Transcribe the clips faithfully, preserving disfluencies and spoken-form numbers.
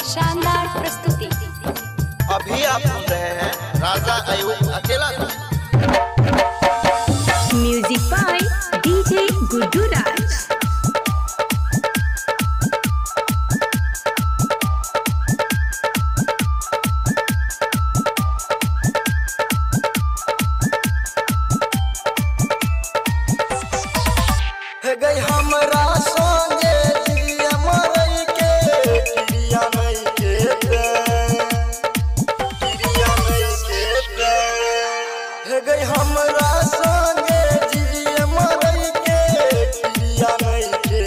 शानदार प्रस्तुति। अभी आप सुन रहे हैं Raja Ayub Akela. Music by DJ Guddu Raj. गई हमरा संगे जिया मरई के क्रिया नहीं के क्रिया नहीं के हे गई हमरा संगे जिया मरई के क्रिया नहीं के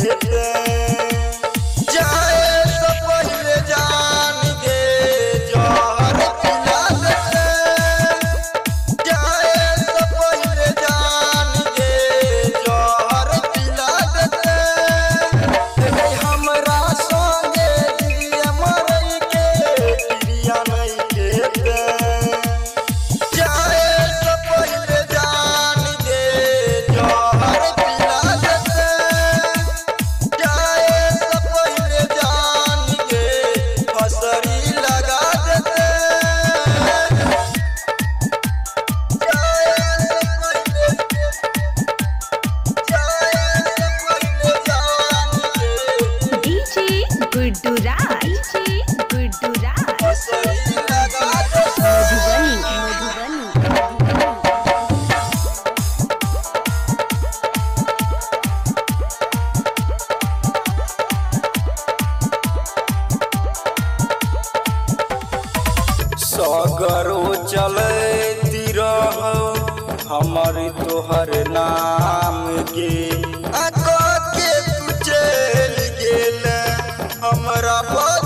जाए तो पहले जान गे जहर पिला दे जाए तो पहले जान गे जहर हमरा संगे जिया मरई के क्रिया नहीं के जाए तो पहले जान गे जहर पिला दे जाए तो पहले जान गे फसरी लगा दे गुड्डू राज गुड्डू राज फसरी लगा दे मधुबनी मधुबनी। सगरो चलती रहो हमर तोहर नाम गे के तू चल गेल हमरा